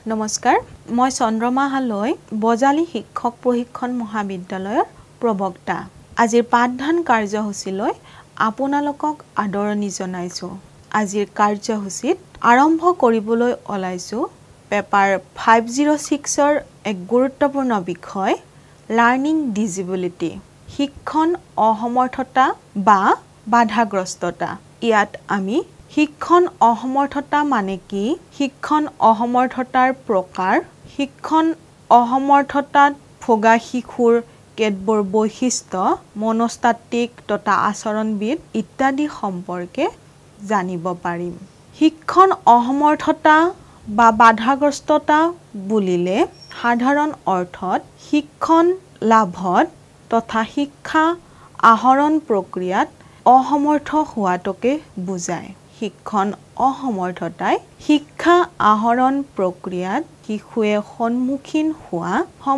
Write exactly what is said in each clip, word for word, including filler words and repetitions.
নমস্কাৰ মই চন্দ্ৰমা হালৈ বজালী শিক্ষক প্ৰশিক্ষণ মহাবিদ্যালয়ৰ প্ৰবক্তা আজিৰ পাঠদান কাৰ্যসূচীলৈ আপোনালোকক আদৰণি জনাইছো আজিৰ কাৰ্যসূচীত আৰম্ভ কৰিবলৈ ওলাইছো পেপাৰ five oh six ৰ এক গুৰুত্বপূৰ্ণ বিষয় লাৰ্নিং ডিজেবিলিটি শিক্ষণ অসমৰ্থতা বা বাধাগ্ৰস্ততা ইয়াত আমি শিক্ষণ অসমৰ্থতা মানে কি শিক্ষণ অসমৰ্থতাৰ প্ৰকাৰ শিক্ষণ অসমৰ্থতাত ভোগা শিশুৰ কেতবোৰ বৈশিষ্ট্য মনস্তাত্ত্বিক তথা আচৰণবিদ ইত্যাদি সম্পৰ্কে জানিব পাৰিম শিক্ষণ অসমৰ্থতা বা বাধাগ্ৰস্ততা বুলিলে সাধাৰণ অৰ্থত শিক্ষণ লাভত তথা শিক্ষা আহৰণ প্ৰক্ৰিয়াত অসমৰ্থ হোৱাটোকে বুজায় শিক্ষণ অসমৰ্থতাই শিক্ষা আহৰণ প্ৰক্ৰিয়াত শিশুৱে সন্মুখীন হোৱা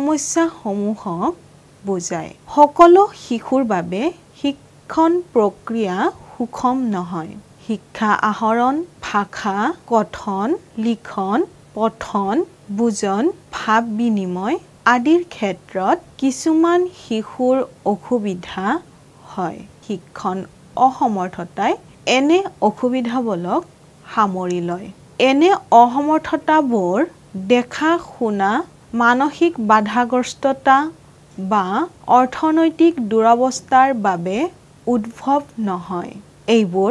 সমস্যাসমূহক বুজায় সকলো শিশুৰ বাবে শিক্ষণ প্ৰক্ৰিয়া সুষম নহয় শিক্ষা আহৰণ ভাষা কথন লিখন পঠন বুজন ভাৱ বিনিময় আদিৰ ক্ষেত্ৰত কিছুমান শিশুৰ অসুবিধা হয় শিক্ষণ অসমৰ্থতাই এনে অসুবিধাবোৰক সামৰি লয় এনে অসমৰ্থতাবোৰ দেখা শুনা মানসিক বাধাগ্ৰস্ততা বা অৰ্থনৈতিক দুৰৱস্থাৰ বাবে উদ্ভৱ নহয় এইবোৰ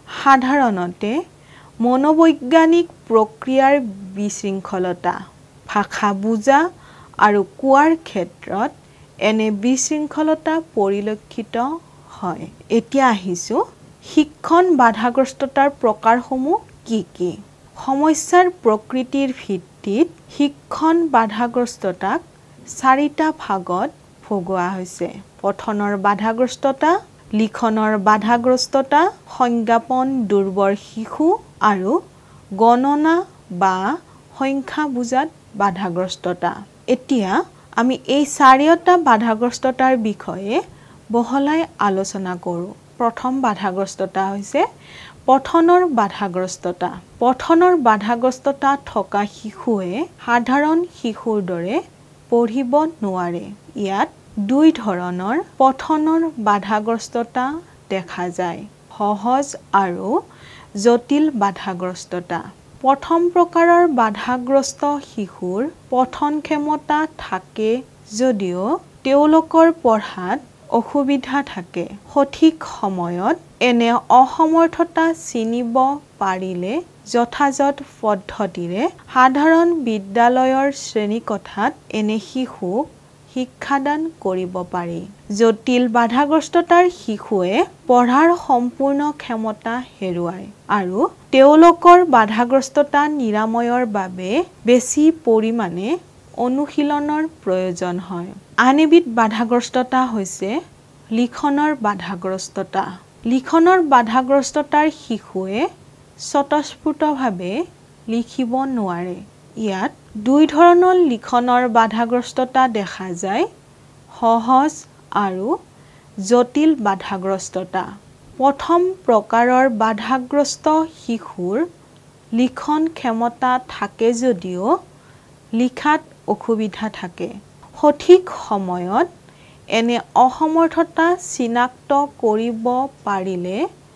সাধাৰণতে মনোবৈজ্ঞানিক প্ৰক্ৰিয়াৰ বিশৃংখলতা ভাষা বুজা আৰু কোৱাৰ ক্ষেত্ৰত এনে বিশৃংখলতা পৰিলক্ষিত হয় এতিয়া আহিছো শিক্ষণ বাধাগ্ৰস্ততাৰ প্ৰকাৰসমূহ কি কি সমস্যাৰ প্ৰকৃতিৰ ভিত্তিত শিক্ষণ বাধাগ্ৰস্ততাক চাৰিটা ভাগত ভগোৱা হৈছে পঠনৰ বাধাগ্ৰস্ততা লিখনৰ বাধাগ্ৰস্ততা সংজ্ঞাপন দুৰ্বল শিশু আৰু গণনা বা সংখ্যা বুজাত বাধাগ্ৰস্ততা এতিয়া আমি এই চাৰিটা বাধাগ্ৰস্ততাৰ বিষয়ে বহলাই আলোচনা কৰোঁ প্ৰথম বাধাগ্ৰস্ততা হৈছে পঠনৰ বাধাগ্ৰস্ততা পঠনৰ বাধাগ্ৰস্ততা থকা শিশুৱে সাধাৰণ শিশুৰ দৰে পঢ়িব নোৱাৰে ইয়াত দুই ধৰণৰ পঠনৰ বাধাগ্ৰস্ততা দেখা যায় সহজ আৰু জটিল বাধাগ্ৰস্ততা প্ৰথম প্ৰকাৰৰ বাধাগ্ৰস্ত শিশুৰ পঠন ক্ষমতা থাকে যদিও তেওঁলোকৰ পঢ়াত অসুবিধা থাকে সঠিক সময়ত এনে অসমৰ্থতা চিনিব পাৰিলে যথাযথ পদ্ধতিৰে সাধাৰণ বিদ্যালয়ৰ শ্ৰেণীকোঠাত এনে শিশুক শিক্ষাদান কৰিব পাৰি জটিল বাধাগ্ৰস্ততাৰ শিশুৱে পঢ়াৰ সম্পূৰ্ণ ক্ষমতা হেৰুৱায় আৰু তেওঁলোকৰ বাধাগ্ৰস্ততা নিৰাময়ৰ বাবে বেছি পৰিমাণে অনুশীলনৰ প্ৰয়োজন হয় আন এবিধ বাধাগ্ৰস্ততা হৈছে লিখনৰ বাধাগ্ৰস্ততা লিখনৰ বাধাগ্ৰস্ততাৰ শিশুৱে স্বতঃস্ফূৰ্তভাৱে লিখিব নোৱাৰে ইয়াত দুই ধৰণৰ লিখনৰ বাধাগ্ৰস্ততা দেখা যায় সহজ আৰু জটিল বাধাগ্ৰস্ততা প্ৰথম প্ৰকাৰৰ বাধাগ্ৰস্ত শিশুৰ লিখন ক্ষমতা থাকে যদিও লিখাত অসুবিধা থাকে সঠিক সময়ত এনে অসমৰ্থতা চিনাক্ত কৰিব পাৰিলে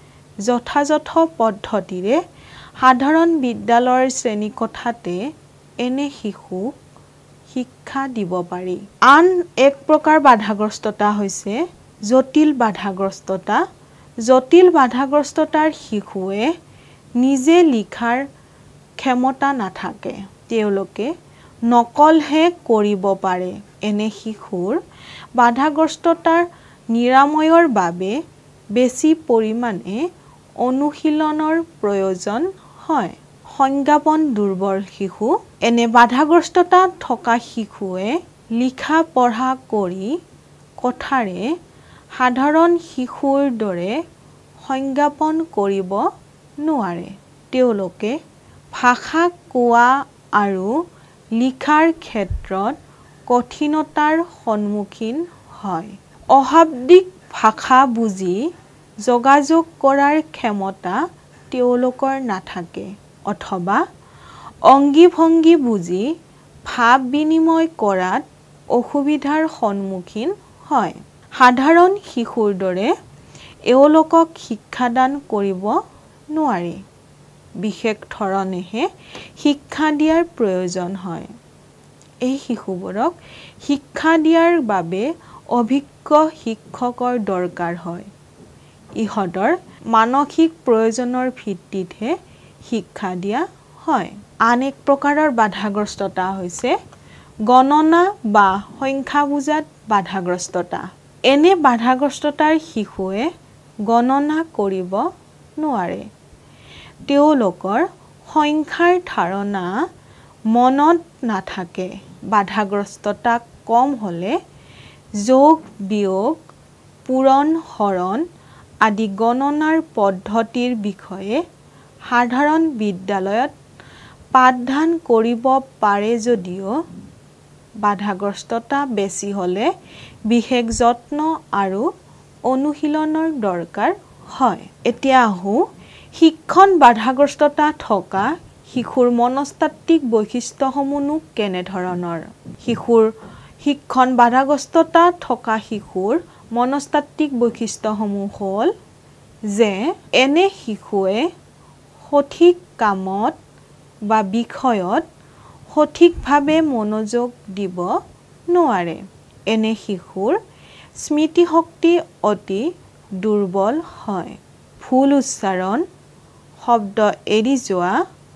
যথাযথ পদ্ধতিৰে সাধাৰণ বিদ্যালয়ৰ শ্ৰেণীকোঠাতে এনে শিশুক শিক্ষা দিব পাৰি আন এক প্ৰকাৰ বাধাগ্ৰস্ততা হৈছে জটিল বাধাগ্ৰস্ততা জটিল বাধাগ্ৰস্ততাৰ শিশুৱে নিজে লিখাৰ ক্ষমতা নাথাকে তেওঁলোকে নকলহে কৰিব পাৰে এনে শিশুৰ বাধাগ্ৰস্ততাৰ নিৰাময়ৰ বাবে বেছি পৰিমাণে অনুশীলনৰ প্ৰয়োজন হয় সংজ্ঞাপন দুৰ্বল শিশু এনে বাধাগ্ৰস্ততা থকা শিশুৱে লিখা পঢ়া কৰি কথাৰে সাধাৰণ শিশুৰ দৰে সংজ্ঞাপন কৰিব নোৱাৰে তেওঁলোকে ভাষা কোৱা আৰু লিখাৰ ক্ষেত্ৰত কঠিনতাৰ সন্মুখীন হয় অশাব্দিক ভাষা বুজি যোগাযোগ কৰাৰ ক্ষমতা তেওঁলোকৰ নাথাকে অথবা অংগী ভংগী বুজি ভাৱ বিনিময় কৰাত অসুবিধাৰ সন্মুখীন হয়। সাধাৰণ শিশুৰ দৰে এওঁলোকক শিক্ষাদান কৰিব নোৱাৰি। বিশেষ ধৰণেহে শিক্ষা দিয়াৰ প্ৰয়োজন হয়। এই শিশুবোৰক শিক্ষা দিয়াৰ বাবে অভিজ্ঞ শিক্ষকৰ দৰকাৰ হয়। ইহঁতৰ মানসিক প্ৰয়োজনৰ ভিত্তিতহে শিক্ষা দিয়া হয়। আন এক প্ৰকাৰৰ বাধাগ্ৰস্ততা হৈছে গণনা বা সংখ্যা বুজাত বাধাগ্ৰস্ততা। এনে বাধাগ্ৰস্ততাৰ শিশুৱে গণনা কৰিব নোৱাৰে। তেওঁলোকৰ সংখ্যাৰ ধাৰণা মনত নাথাকে। বাধাগ্ৰস্ততা কম হ'লে যোগ বিয়োগ পূৰণ হৰণ আদি গণনাৰ পদ্ধতিৰ বিষয়ে সাধাৰণ বিদ্যালয়ত পাঠদান কৰিব পাৰে যদিও বাধাগ্ৰস্ততা বেছি হ'লে বিশেষ যত্ন আৰু অনুশীলনৰ দৰকাৰ হয়। এতিয়া আহোঁ শিক্ষণ বাধাগ্ৰস্ততা থকা শিশুৰ মনস্তাত্ত্বিক বৈশিষ্ট্যসমূহনো কেনেধৰণৰ। শিশুৰ শিক্ষণ বাধাগ্ৰস্ততা থকা শিশুৰ মনস্তাত্ত্বিক বৈশিষ্ট্যসমূহ হ'ল যে এনে শিশুৱে সঠিক কামত বা বিষয়ত সঠিকভাৱে মনোযোগ দিব নোৱাৰে। এনে শিশুৰ স্মৃতিশক্তি অতি দুৰ্বল হয়। ভুল উচ্চাৰণ, শব্দ এৰি যোৱা,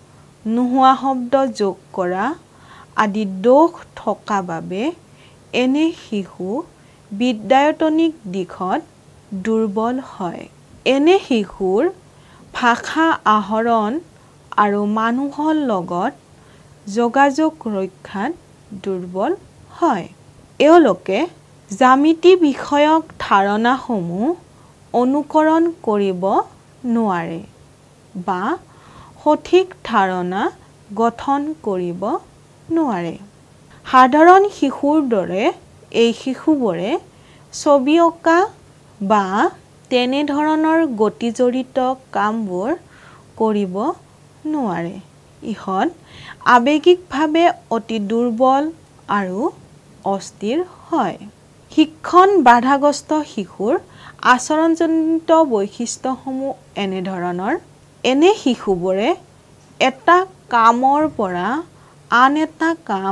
নোহোৱা শব্দ যোগ কৰা আদি দোষ থকা বাবে এনে শিশু বিদ্যায়তনিক দিশত দুৰ্বল হয়। এনে শিশুৰ ভাষা আহৰণ আৰু মানুহৰ লগত যোগাযোগ ৰক্ষাত দুৰ্বল হয়। এওঁলোকে জ্যামিতি বিষয়ক ধাৰণাসমূহ অনুকৰণ কৰিব নোৱাৰে বা সঠিক ধাৰণা গঠন কৰিব নোৱাৰে। সাধাৰণ শিশুৰ দৰে এই শিশুবোৰে ছবি অঁকা বা তেনেধৰণৰ গতিজড়িত কামবোৰ কৰিব নোৱাৰে। ইহঁত আৱেগিকভাৱে অতি দুৰ্বল আৰু অস্থিৰ হয়। শিক্ষণ বাধাগ্ৰস্ত শিশুৰ আচৰণজনিত বৈশিষ্ট্যসমূহ এনেধৰণৰ। এনে শিশুবোৰে এটা কামৰ পৰা আন এটা কাম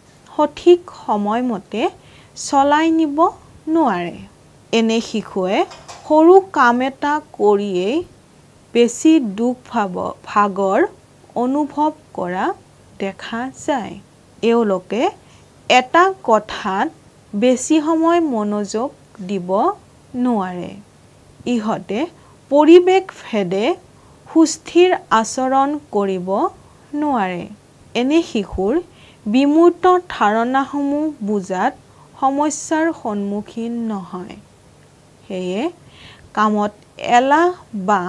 সঠিক সময়মতে চলাই নিব নোৱাৰে। এনে শিশুৱে সৰু কাম এটা কৰিয়েই বেছি দুখ ভাগৰ অনুভৱ কৰা দেখা যায়। এওঁলোকে এটা কথাত বেছি সময় মনোযোগ দিব নোৱাৰে। ইহঁতে পৰিৱেশ ভেদে সুস্থিৰ আচৰণ কৰিব নোৱাৰে। এনে শিশুৰ বিমূৰ্ত ধাৰণাসমূহ বুজাত সমস্যাৰ সন্মুখীন নহয়। সেয়ে কামত এলাহ বা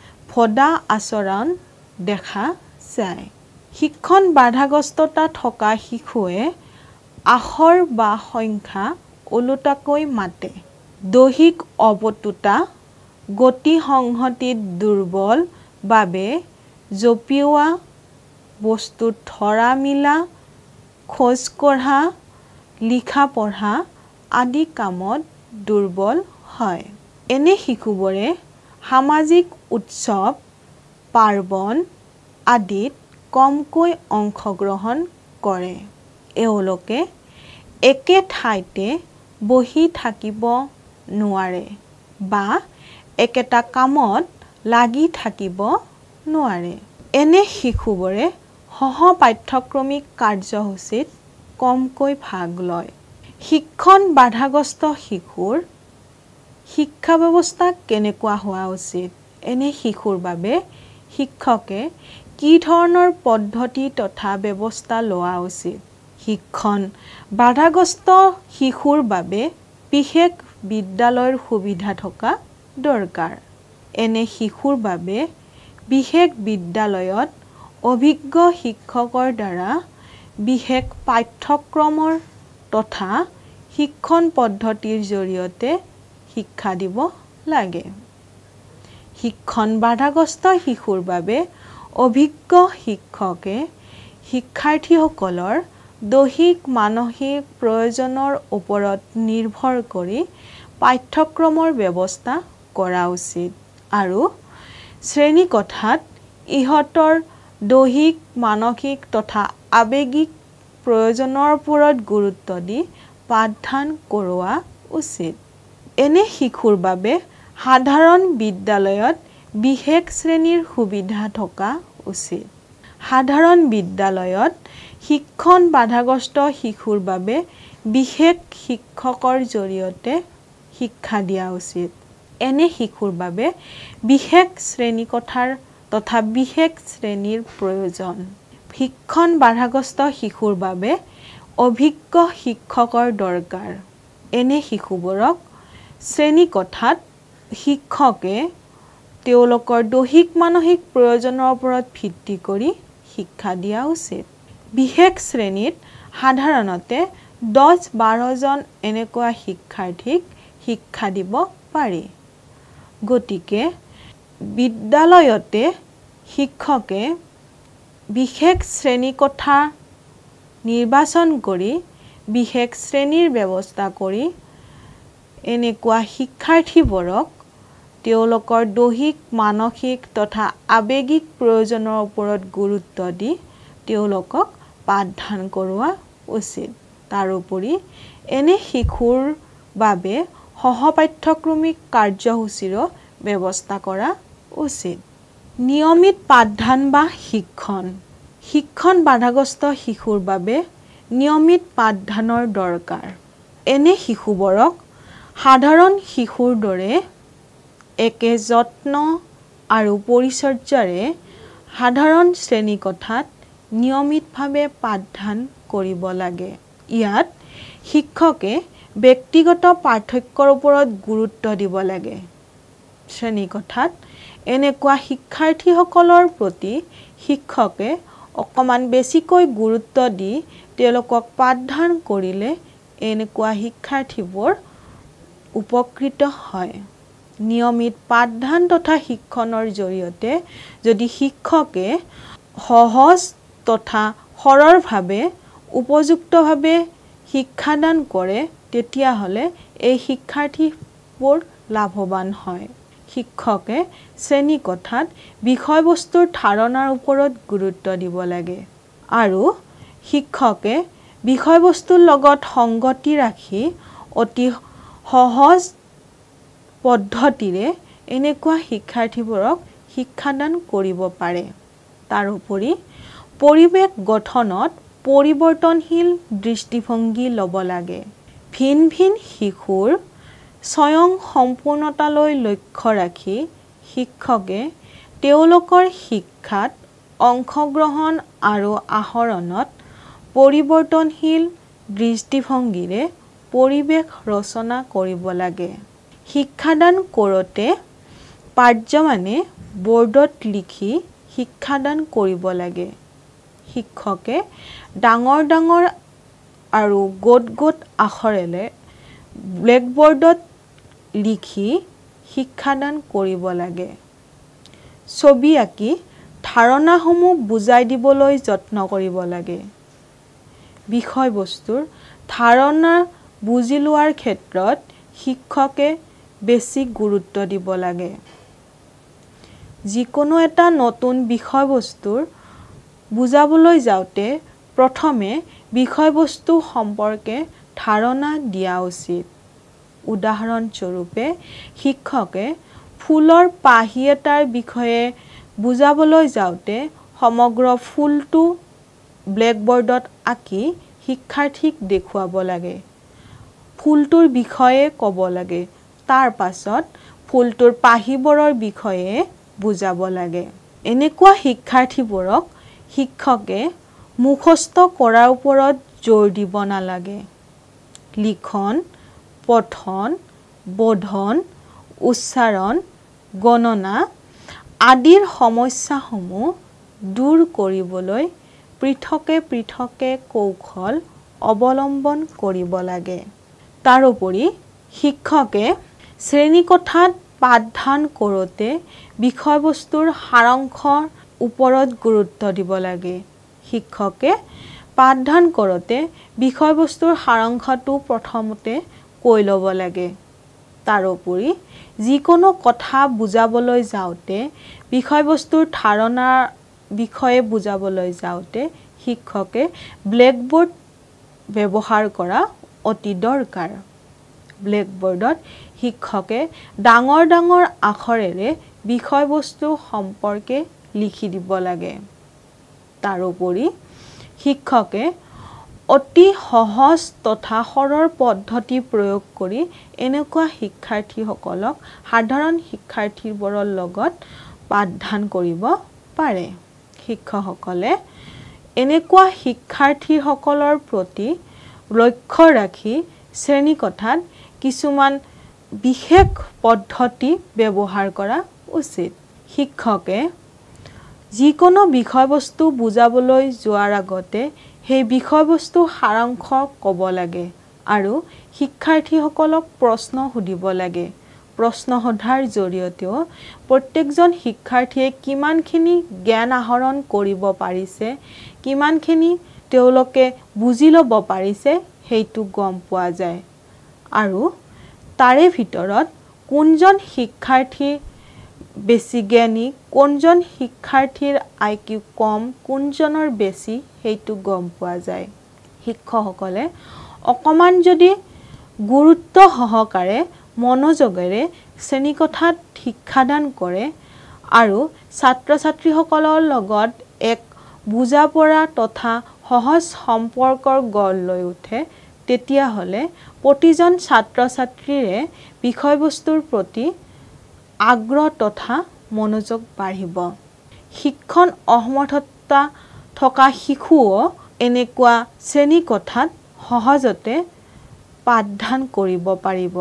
ভদা আচৰণ দেখা যায়। শিক্ষণ বাধাগ্ৰস্ততা থকা শিশুৱে আখৰ বা সংখ্যা ওলোটাকৈ মাতে। দৈহিক অপটুতা, গতি সংহতিত দুৰ্বল বাবে জঁপিওৱা, বস্তু ধৰা মিলা, খোজ কঢ়া, লিখা পঢ়া আদি কামত দুৰ্বল হয়। এনে শিশুবোৰে সামাজিক উৎসৱ পাৰ্বণ আদিত কমকৈ অংশগ্ৰহণ কৰে। এওঁলোকে একে ঠাইতে বহি থাকিব নোৱাৰে বা একেটা কামত লাগি থাকিব নোৱাৰে। এনে শিশুবোৰে সহ-পাঠ্যক্ৰমিক কাৰ্যসূচীত কমকৈ ভাগ লয়। শিক্ষণ বাধাগ্ৰস্ত শিশুৰ শিক্ষা ব্যৱস্থা কেনেকুৱা হোৱা উচিত? এনে শিশুৰ বাবে শিক্ষকে কি ধৰণৰ পদ্ধতি তথা ব্যৱস্থা লোৱা উচিত? শিক্ষণ বাধাগ্ৰস্ত শিশুৰ বাবে বিশেষ বিদ্যালয়ৰ সুবিধা থকা দৰকাৰ। এনে শিশুৰ বাবে বিশেষ বিদ্যালয়ত অভিজ্ঞ শিক্ষকৰ দ্বাৰা বিশেষ পাঠ্যক্ৰমৰ তথা শিক্ষণ পদ্ধতিৰ জৰিয়তে শিক্ষা দিব লাগে। শিক্ষণ বাধাগ্ৰস্ত শিশুৰ বাবে অভিজ্ঞ শিক্ষকে শিক্ষাৰ্থীসকলৰ দৈহিক মানসিক প্ৰয়োজনৰ ওপৰত নিৰ্ভৰ কৰি পাঠ্যক্ৰমৰ ব্যৱস্থা কৰা উচিত আৰু শ্ৰেণীকোঠাত ইহঁতৰ দৈহিক মানসিক তথা আৱেগিক প্ৰয়োজনৰ ওপৰত গুৰুত্ব দি পাঠদান কৰোৱা উচিত। এনে শিশুৰ বাবে সাধাৰণ বিদ্যালয়ত বিশেষ শ্ৰেণীৰ সুবিধা থকা উচিত। সাধাৰণ বিদ্যালয়ত শিক্ষণ বাধাগ্ৰস্ত শিশুৰ বাবে বিশেষ শিক্ষকৰ জৰিয়তে শিক্ষা দিয়া উচিত। এনে শিশুৰ বাবে বিশেষ শ্ৰেণীকোঠাৰ তথা বিশেষ শ্ৰেণীৰ প্ৰয়োজন। শিক্ষণ বাধাগ্ৰস্ত শিশুৰ বাবে অভিজ্ঞ শিক্ষকৰ দৰকাৰ। এনে শিশুবোৰক শ্ৰেণীকোঠাত শিক্ষকে তেওঁলোকৰ দৈহিক মানসিক প্ৰয়োজনৰ ওপৰত ভিত্তি কৰি শিক্ষা দিয়া উচিত। বিশেষ শ্ৰেণীত সাধাৰণতে দহ বাৰজন এনেকুৱা শিক্ষাৰ্থীক শিক্ষা দিব পাৰি। গতিকে বিদ্যালয়তে শিক্ষকে বিশেষ শ্ৰেণীকোঠা নিৰ্বাচন কৰি বিশেষ শ্ৰেণীৰ ব্যৱস্থা কৰি এনেকুৱা শিক্ষাৰ্থীবোৰক তেওঁলোকৰ দৈহিক মানসিক তথা আৱেগিক প্ৰয়োজনৰ ওপৰত গুৰুত্ব দি তেওঁলোকক পাঠদান কৰোৱা উচিত। তাৰোপৰি এনে শিশুৰ বাবে সহপাঠ্যক্ৰমিক কাৰ্যসূচীৰো ব্যৱস্থা কৰা উচিত। নিয়মিত পাঠদান বা শিক্ষণ। শিক্ষণ বাধাগ্ৰস্ত শিশুৰ বাবে নিয়মিত পাঠদানৰ দৰকাৰ। এনে শিশুবোৰক সাধাৰণ শিশুৰ দৰে একে যত্ন আৰু পৰিচৰ্যাৰে সাধাৰণ শ্ৰেণীকোঠাত নিয়মিতভাৱে পাঠদান কৰিব লাগে। ইয়াত শিক্ষকে ব্যক্তিগত পাৰ্থক্যৰ ওপৰত গুৰুত্ব দিব লাগে। শ্ৰেণীকোঠাত এনেকুৱা শিক্ষাৰ্থীসকলৰ প্ৰতি শিক্ষকে অকণমান বেছিকৈ গুৰুত্ব দি তেওঁলোকক পাঠদান কৰিলে এনেকুৱা শিক্ষাৰ্থীবোৰ উপকৃত হয়। নিয়মিত পাঠদান তথা শিক্ষণৰ জৰিয়তে যদি শিক্ষকে সহজ তথা সৰলভাৱে উপযুক্তভাৱে শিক্ষাদান কৰে তেতিয়াহ'লে এই শিক্ষাৰ্থীবোৰ লাভৱান হয়। শিক্ষকে শ্ৰেণীকোঠাত বিষয়বস্তুৰ ধাৰণাৰ ওপৰত গুৰুত্ব দিব লাগে আৰু শিক্ষকে বিষয়বস্তুৰ লগত সংগতি ৰাখি অতি সহজ পদ্ধতিৰে এনেকুৱা শিক্ষাৰ্থীবোৰক শিক্ষাদান কৰিব পাৰে। তাৰোপৰি পৰিৱেশ গঠনত পৰিৱৰ্তনশীল দৃষ্টিভংগী ল'ব লাগে। ভিন ভিন শিশুৰ স্বয়ং সম্পূৰ্ণতালৈ লক্ষ্য ৰাখি শিক্ষকে তেওঁলোকৰ শিক্ষাত অংশগ্ৰহণ আৰু আহৰণত পৰিৱৰ্তনশীল দৃষ্টিভংগীৰে পৰিৱেশ ৰচনা কৰিব লাগে। শিক্ষাদান কৰোঁতে পাৰ্যমানে বৰ্ডত লিখি শিক্ষাদান কৰিব লাগে। শিক্ষকে ডাঙৰ ডাঙৰ আৰু গোট গোট আখৰেৰে ব্লেকবৰ্ডত লিখি শিক্ষাদান কৰিব লাগে। ছবি আঁকি ধাৰণাসমূহ বুজাই দিবলৈ যত্ন কৰিব লাগে। বিষয়বস্তুৰ ধাৰণা বুজি লোৱাৰ ক্ষেত্ৰত শিক্ষকে বেছি গুৰুত্ব দিব লাগে। যিকোনো এটা নতুন বিষয়বস্তুৰ বুজাবলৈ যাওঁতে প্ৰথমে বিষয়বস্তু সম্পৰ্কে ধাৰণা দিয়া উচিত। উদাহৰণস্বৰূপে শিক্ষকে ফুলৰ পাহি এটাৰ বিষয়ে বুজাবলৈ যাওঁতে সমগ্ৰ ফুলটো ব্লেকবৰ্ডত আঁকি শিক্ষাৰ্থীক দেখুৱাব লাগে। ফুলটোৰ বিষয়ে ক'ব লাগে। তাৰ পাছত ফুলটোৰ পাহিবোৰৰ বিষয়ে বুজাব লাগে। এনেকুৱা শিক্ষাৰ্থীবোৰক শিক্ষকে মুখস্থ কৰাৰ ওপৰত জোৰ দিব নালাগে। লিখন, পঠন, বোধন, উচ্চাৰণ, গণনা আদিৰ সমস্যাসমূহ দূৰ কৰিবলৈ পৃথকে পৃথকে কৌশল অৱলম্বন কৰিব লাগে। তাৰোপৰি শিক্ষকে শ্ৰেণীকোঠাত পাঠদান কৰোঁতে বিষয়বস্তুৰ সাৰাংশৰ ওপৰত গুৰুত্ব দিব লাগে। শিক্ষকে পাঠদান কৰোঁতে বিষয়বস্তুৰ সাৰাংশটো প্ৰথমতে কৈ ল'ব লাগে। তাৰোপৰি যিকোনো কথা বুজাবলৈ যাওঁতে বিষয়বস্তুৰ ধাৰণাৰ বিষয়ে বুজাবলৈ যাওঁতে শিক্ষকে ব্লেকবোৰ্ড ব্যৱহাৰ কৰা অতি দৰকাৰ। ব্লেকবোৰ্ডত শিক্ষকে ডাঙৰ ডাঙৰ আখৰেৰে বিষয়বস্তু সম্পৰ্কে লিখি দিব লাগে। তাৰোপৰি শিক্ষকে অতি সহজ তথা সৰল পদ্ধতি প্ৰয়োগ কৰি এনেকুৱা শিক্ষাৰ্থীসকলক সাধাৰণ শিক্ষাৰ্থীবোৰৰ লগত পাঠদান কৰিব পাৰে। শিক্ষকসকলে এনেকুৱা শিক্ষাৰ্থীসকলৰ প্ৰতি লক্ষ্য ৰাখি শ্ৰেণীকোঠাত কিছুমান বিশেষ পদ্ধতি ব্যৱহাৰ কৰা উচিত। শিক্ষকে যিকোনো বিষয়বস্তু বুজাবলৈ যোৱাৰ আগতে সেই বিষয়বস্তু সাৰাংশ ক'ব লাগে আৰু শিক্ষাৰ্থীসকলক প্ৰশ্ন সুধিব লাগে। প্ৰশ্ন সোধাৰ জৰিয়তেও প্ৰত্যেকজন শিক্ষাৰ্থীয়ে কিমানখিনি জ্ঞান আহৰণ কৰিব পাৰিছে, কিমানখিনি তেওঁলোকে বুজি ল'ব পাৰিছে সেইটো গম পোৱা যায়। আৰু তাৰে ভিতৰত কোনজন শিক্ষাৰ্থী বেছি জ্ঞানী, কোনজন শিক্ষাৰ্থীৰ আই কিউ কম, কোনজনৰ বেছি সেইটো গম পোৱা যায়। শিক্ষকসকলে অকণমান যদি গুৰুত্ব সহকাৰে মনোযোগেৰে শ্ৰেণীকোঠাত শিক্ষাদান কৰে আৰু ছাত্ৰ ছাত্ৰীসকলৰ লগত এক বুজা পৰা তথা সহজ সম্পৰ্কৰ গঢ় লৈ উঠে তেতিয়াহ'লে প্ৰতিজন ছাত্ৰ ছাত্ৰীৰে বিষয়বস্তুৰ প্ৰতি আগ্ৰহ তথা মনোযোগ বাঢ়িব। শিক্ষণ অসমৰ্থতা থকা শিশুও এনেকুৱা শ্ৰেণীকোঠাত সহজতে পাঠদান কৰিব পাৰিব।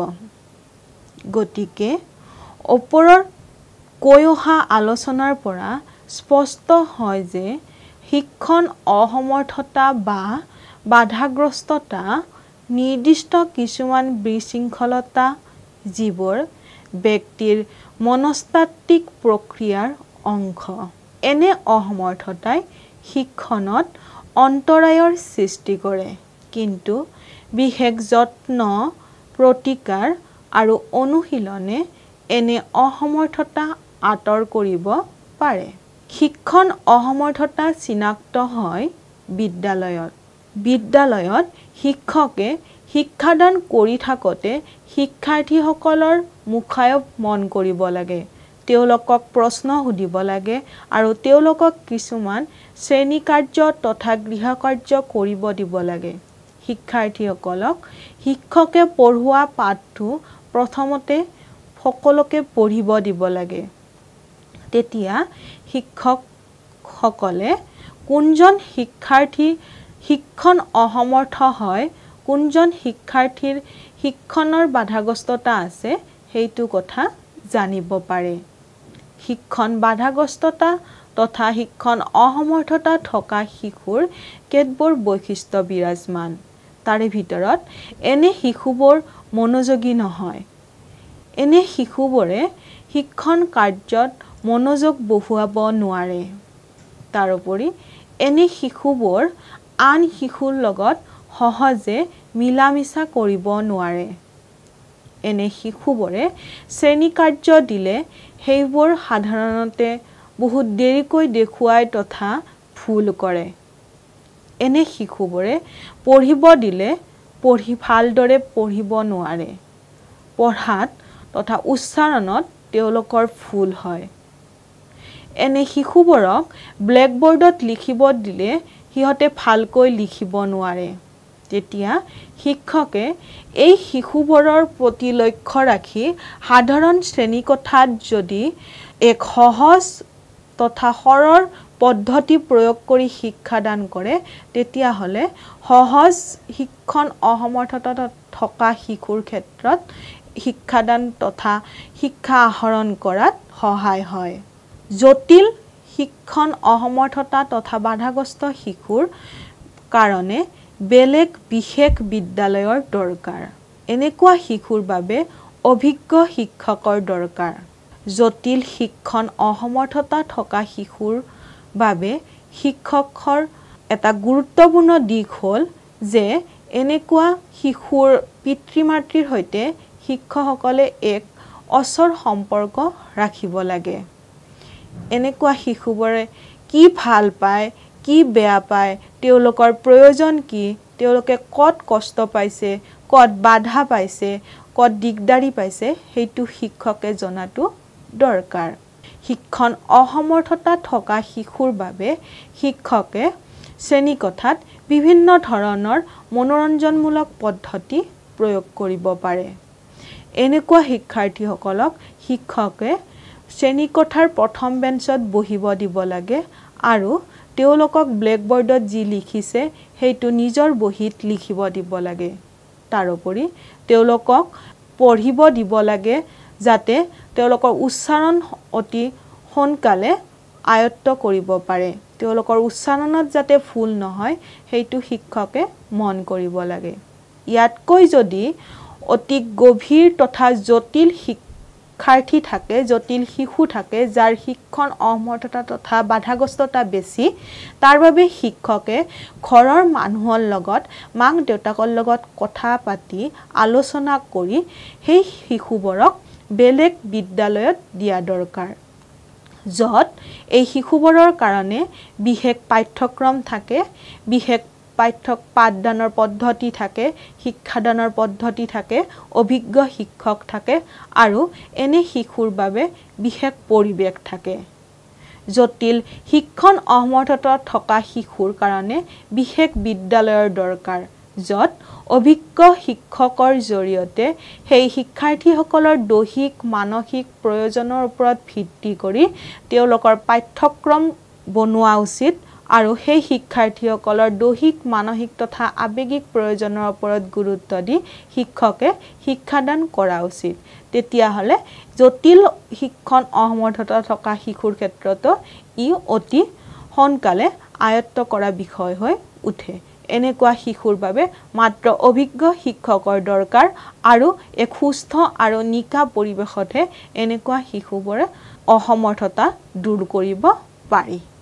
গতিকে ওপৰৰ কৈ অহা আলোচনাৰ পৰা স্পষ্ট হয় যে শিক্ষণ অসমৰ্থতা বা বাধাগ্ৰস্ততা নিৰ্দিষ্ট কিছুমান বিশৃংখলতা যিবোৰ ব্যক্তিৰ মনস্তাত্ত্বিক প্ৰক্ৰিয়াৰ অংশ। এনে অসমৰ্থতাই শিক্ষণত অন্তৰায়ৰ সৃষ্টি কৰে, কিন্তু বিশেষ যত্ন, প্ৰতিকাৰ আৰু অনুশীলনে এনে অসমৰ্থতা আঁতৰ কৰিব পাৰে। শিক্ষণ অসমৰ্থতা চিনাক্ত হয় বিদ্যালয়ত। বিদ্যালয়ত শিক্ষকে শিক্ষাদান কৰি থাকোঁতে শিক্ষাৰ্থীসকলৰ মুখায়ব মন কৰিব লাগে, তেওঁলোকক প্ৰশ্ন সুধিব লাগে আৰু তেওঁলোকক কিছুমান শ্ৰেণী কাৰ্য তথা গৃহ কাৰ্য কৰিব দিব লাগে। শিক্ষাৰ্থীসকলক শিক্ষকে পঢ়োৱা পাঠটো প্ৰথমতে সকলোকে পঢ়িব দিব লাগে। তেতিয়া শিক্ষকসকলে কোনজন শিক্ষাৰ্থী শিক্ষণ অসমৰ্থ হয়, কোনজন শিক্ষাৰ্থীৰ শিক্ষণৰ বাধাগ্ৰস্ততা আছে সেইটো কথা জানিব পাৰে। শিক্ষণ বাধাগ্ৰস্ততা তথা শিক্ষণ অসমৰ্থতা থকা শিশুৰ কেতবোৰ বৈশিষ্ট্য বিৰাজমান। তাৰে ভিতৰত এনে শিশুবোৰ মনোযোগী নহয়। এনে শিশুবোৰে শিক্ষণ কাৰ্যত মনোযোগ বহুৱাব নোৱাৰে। তাৰোপৰি এনে শিশুবোৰ আন শিশুৰ লগত সহজে মিলা মিছা কৰিব নোৱাৰে। এনে শিশুবোৰে শ্ৰেণী কাৰ্য দিলে সেইবোৰ সাধাৰণতে বহুত দেৰিকৈ দেখুৱাই তথা ভুল কৰে। এনে শিশুবোৰে পঢ়িব দিলে পঢ়ি ভালদৰে পঢ়িব নোৱাৰে। পঢ়াত তথা উচ্চাৰণত তেওঁলোকৰ ভুল হয়। এনে শিশুবোৰক ব্লেকবোৰ্ডত লিখিব দিলে সিহঁতে ভালকৈ লিখিব নোৱাৰে। তেতিয়া শিক্ষকে এই শিশুবোৰৰ প্ৰতি লক্ষ্য ৰাখি সাধাৰণ শ্ৰেণীকোঠাত যদি এক সহজ তথা সৰল পদ্ধতি প্ৰয়োগ কৰি শিক্ষাদান কৰে তেতিয়াহ'লে সহজ শিক্ষণ অসমৰ্থতা থকা শিশুৰ ক্ষেত্ৰত শিক্ষাদান তথা শিক্ষা আহৰণ কৰাত সহায় হয়। জটিল শিক্ষণ অসমৰ্থতা তথা বাধাগ্ৰস্ত শিশুৰ কাৰণে বেলেগ বিশেষ বিদ্যালয়ৰ দৰকাৰ। এনেকুৱা শিশুৰ বাবে অভিজ্ঞ শিক্ষকৰ দৰকাৰ। জটিল শিক্ষণ অসমৰ্থতা থকা শিশুৰ বাবে শিক্ষকৰ এটা গুৰুত্বপূৰ্ণ দিশ হ'ল যে এনেকুৱা শিশুৰ পিতৃ মাতৃৰ সৈতে শিক্ষকসকলে এক অচৰ সম্পৰ্ক ৰাখিব লাগে। এনেকুৱা শিশুবোৰে কি ভাল পায়, কি বেয়া পায়, তেওঁলোকৰ প্ৰয়োজন কি, তেওঁলোকে ক'ত কষ্ট পাইছে, ক'ত বাধা পাইছে, ক'ত দিগদাৰি পাইছে, সেইটো শিক্ষকে জনাটো দৰকাৰ। শিক্ষণ অসমৰ্থতা থকা শিশুৰ বাবে শিক্ষকে শ্ৰেণীকোঠাত বিভিন্ন ধৰণৰ মনোৰঞ্জনমূলক পদ্ধতি প্ৰয়োগ কৰিব পাৰে। এনেকুৱা শিক্ষাৰ্থীসকলক শিক্ষকে শ্ৰেণীকোঠাৰ প্ৰথম বেঞ্চত বহিব দিব লাগে আৰু তেওঁলোকক ব্লেকবোৰ্ডত যি লিখিছে সেইটো নিজৰ বহীত লিখিব দিব লাগে। তাৰোপৰি তেওঁলোকক পঢ়িব দিব লাগে যাতে তেওঁলোকৰ উচ্চাৰণ অতি সোনকালে আয়ত্ত কৰিব পাৰে। তেওঁলোকৰ উচ্চাৰণত যাতে ভুল নহয় সেইটো শিক্ষকে মন কৰিব লাগে। ইয়াতকৈ যদি অতি গভীৰ তথা জটিল শিক্ষাৰ্থী থাকে, জটিল শিশু থাকে, যাৰ শিক্ষণ অসমৰ্থতা তথা বাধাগ্ৰস্ততা বেছি, তাৰ বাবে শিক্ষকে ঘৰৰ মানুহৰ লগত, মাক দেউতাকৰ লগত কথা পাতি আলোচনা কৰি সেই শিশুবোৰক বেলেগ বিদ্যালয়ত দিয়া দৰকাৰ, য'ত এই শিশুবোৰৰ কাৰণে বিশেষ পাঠ্যক্ৰম থাকে, বিশেষ পাঠ্য পাঠদানৰ পদ্ধতি থাকে, শিক্ষাদানৰ পদ্ধতি থাকে, অভিজ্ঞ শিক্ষক থাকে আৰু এনে শিশুৰ বাবে বিশেষ পৰিৱেশ থাকে। জটিল শিক্ষণ অসমৰ্থতা থকা শিশুৰ কাৰণে বিশেষ বিদ্যালয়ৰ দৰকাৰ, য'ত অভিজ্ঞ শিক্ষকৰ জৰিয়তে সেই শিক্ষাৰ্থীসকলৰ দৈহিক মানসিক প্ৰয়োজনৰ ওপৰত ভিত্তি কৰি তেওঁলোকৰ পাঠ্যক্ৰম বনোৱা উচিত আৰু সেই শিক্ষাৰ্থীসকলৰ দৈহিক মানসিক তথা আৱেগিক প্ৰয়োজনৰ ওপৰত গুৰুত্ব দি শিক্ষকে শিক্ষাদান কৰা উচিত। তেতিয়াহ'লে জটিল শিক্ষণ অসমৰ্থতা থকা শিশুৰ ক্ষেত্ৰতো ই অতি সোনকালে আয়ত্ত কৰা বিষয় হৈ উঠে। এনেকুৱা শিশুৰ বাবে মাত্ৰ অভিজ্ঞ শিক্ষকৰ দৰকাৰ আৰু এক সুস্থ আৰু নিকা পৰিৱেশতহে এনেকুৱা শিশুবোৰে অসমৰ্থতা দূৰ কৰিব পাৰি।